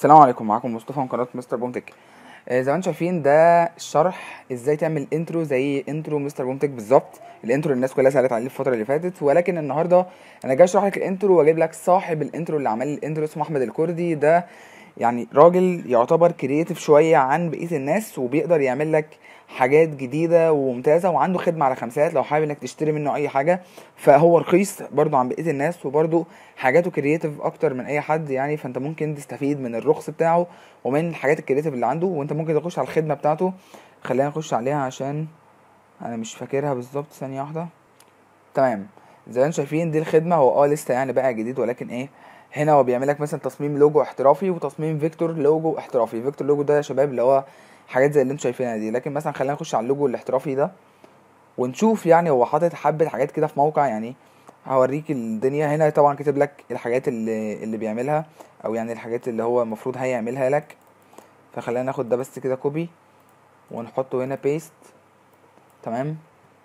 السلام عليكم، معاكم مصطفى من قناه مستر بومتك. زي ما انتم شايفين ده شرح ازاي تعمل انترو زي انترو مستر بومتك بالظبط. الانترو الناس كلها سالت عليه الفتره اللي فاتت، ولكن النهارده انا جاي اشرح لك الانترو واجيب لك صاحب الانترو اللي عمل الانترو، اسمه احمد الكردي. ده يعني راجل يعتبر كرييتيف شويه عن بقيه الناس، وبيقدر يعمل لك حاجات جديده وممتازه، وعنده خدمه على خمسات لو حابب انك تشتري منه اي حاجه. فهو رخيص برضو عن بقيه الناس، وبرضو حاجاته كرييتيف اكتر من اي حد يعني، فانت ممكن تستفيد من الرخص بتاعه ومن الحاجات الكرييتيف اللي عنده. وانت ممكن تخش على الخدمه بتاعته، خلينا نخش عليها عشان انا مش فاكرها بالظبط. ثانيه واحده. تمام، زي ما انتم شايفين دي الخدمه. هو لسه يعني بقى جديد، ولكن ايه، هنا هو بيعمل لك مثلا تصميم لوجو احترافي وتصميم فيكتور لوجو احترافي. فيكتور لوجو ده يا شباب اللي هو حاجات زي اللي انتم شايفينها دي، لكن مثلا خلينا نخش على اللوجو الاحترافي ده ونشوف. يعني هو حاطط حبه حاجات كده في موقع، يعني هوريك الدنيا. هنا طبعا كاتب لك الحاجات اللي بيعملها، او يعني الحاجات اللي هو المفروض هيعملها لك. فخلينا ناخد ده بس كده كوبي ونحطه هنا بيست. تمام،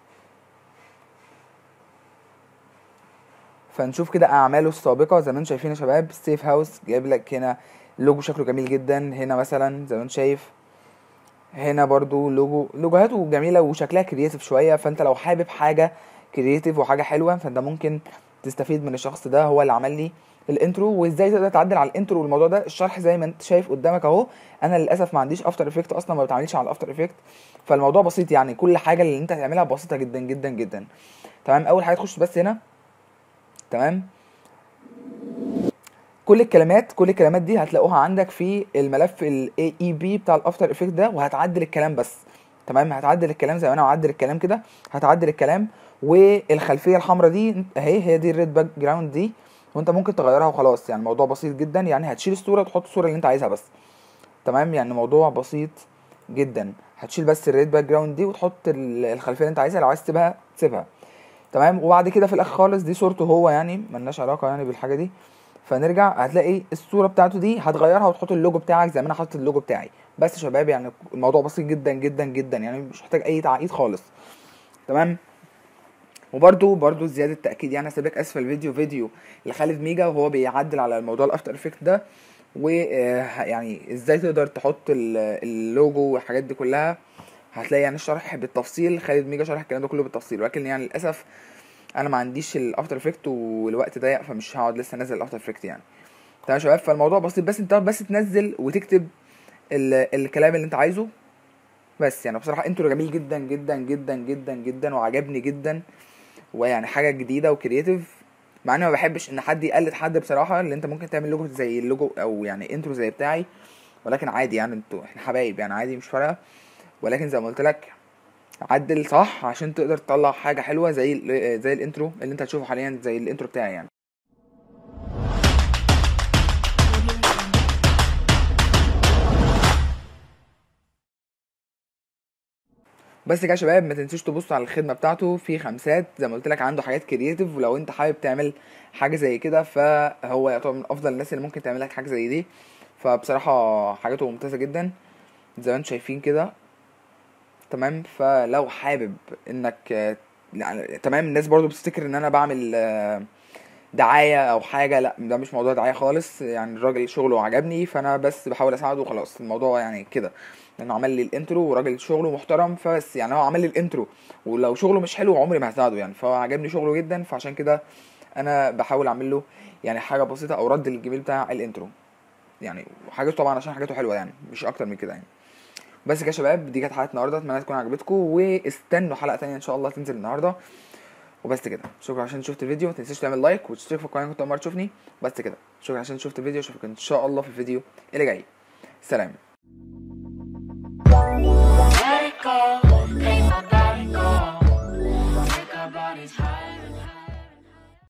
فنشوف كده اعماله السابقه. زي ما انتم شايفين يا شباب، سيف هاوس جايب لك هنا لوجو شكله جميل جدا. هنا مثلا زي ما انت شايف، هنا برضو لوجوهاته جميله وشكلها كرييتيف شويه. فانت لو حابب حاجه كرييتيف وحاجه حلوه، فانت ممكن تستفيد من الشخص ده. هو اللي عمل لي الانترو، وازاي تقدر تعدل على الانترو. والموضوع ده الشرح زي ما انت شايف قدامك اهو. انا للاسف ما عنديش افتر افكت اصلا، ما بتعاملش على الافتر افكت، فالموضوع بسيط يعني. كل حاجه اللي انت هتعملها بسيطه جدا جدا جدا. تمام، اول حاجه تخش بس هنا. تمام، كل الكلمات دي هتلاقوها عندك في الملف ال AEP بتاع الافتر افكت ده، وهتعدل الكلام بس. تمام، هتعدل الكلام زي ما انا معدل الكلام كده. هتعدل الكلام، والخلفيه الحمراء دي اهي، هي دي الريد باك جراوند دي، وانت ممكن تغيرها وخلاص. يعني الموضوع بسيط جدا، يعني هتشيل الصوره وتحط الصوره اللي انت عايزها بس. تمام، يعني موضوع بسيط جدا. هتشيل بس الريد باك جراوند دي وتحط الخلفيه اللي انت عايزها. لو عايز تسيبها تسيبها. تمام، وبعد كده في الاخر خالص دي صورته هو، يعني ملناش علاقه يعني بالحاجه دي. فنرجع، هتلاقي الصوره بتاعته دي هتغيرها وتحط اللوجو بتاعك زي ما انا حاطط اللوجو بتاعي. بس يا شباب يعني الموضوع بسيط جدا جدا جدا، يعني مش محتاج اي تعقيد خالص. تمام، وبرده زياده تاكيد، يعني هسيب لك اسفل الفيديو فيديو لخالد ميجا وهو بيعدل على الموضوع الافتر افكت ده، ويعني ازاي تقدر تحط اللوجو والحاجات دي كلها. هتلاقي يعني الشرح بالتفصيل، خالد ميجا شرح الكلام ده كله بالتفصيل. ولكن يعني للاسف انا ما عنديش الافتر افكت والوقت ضيق، فمش هقعد لسه انزل الافتر افكت يعني. تمام يا شباب، فالموضوع بسيط. بس انت بس تنزل وتكتب الكلام اللي انت عايزه بس. يعني بصراحه انترو جميل جدا جدا جدا جدا جدا، وعجبني جدا، ويعني حاجه جديده وكرييتيف. مع اني ما بحبش ان حد يقلد حد بصراحه، اللي انت ممكن تعمل لوجو زي اللوجو او يعني انترو زي بتاعي. ولكن عادي يعني، احنا حبايب يعني، عادي مش فارقه. ولكن زي ما قلت لك، عدل صح عشان تقدر تطلع حاجه حلوه زي الانترو اللي انت هتشوفه حاليا، زي الانترو بتاعي يعني. بس كده يا شباب، ما تنسوش تبصوا على الخدمه بتاعته في خمسات. زي ما قلت لك عنده حاجات كرييتيف، ولو انت حابب تعمل حاجه زي كده فهو يعتبر من افضل الناس اللي ممكن تعمل لك حاجه زي دي. فبصراحه حاجاته ممتازه جدا زي ما انتم شايفين كده. تمام، فلو حابب انك يعني تمام. الناس برضو بتفتكر ان انا بعمل دعايه او حاجه. لا، ده مش موضوع دعايه خالص. يعني الراجل شغله عجبني، فانا بس بحاول اساعده وخلاص. الموضوع يعني كده، لانه عمل لي الانترو وراجل شغله محترم. فبس يعني هو عمل لي الانترو، ولو شغله مش حلو عمري ما هساعده يعني. فهو عجبني شغله جدا، فعشان كده انا بحاول اعمل له يعني حاجه بسيطه او رد للجميل بتاع الانترو يعني. حاجته طبعا عشان حاجته حلوه يعني، مش اكتر من كده يعني. بس كده يا شباب، دي كانت حلقه النهارده. اتمنى تكون عجبتكم، واستنوا حلقه تانية ان شاء الله تنزل النهارده. وبس كده، شكرا عشان شفت الفيديو. ما تنساش تعمل لايك وتشترك في القناه كنت اول مره تشوفني. بس كده، شكرا عشان شفت الفيديو. اشوفك ان شاء الله في الفيديو اللي جاي. سلام.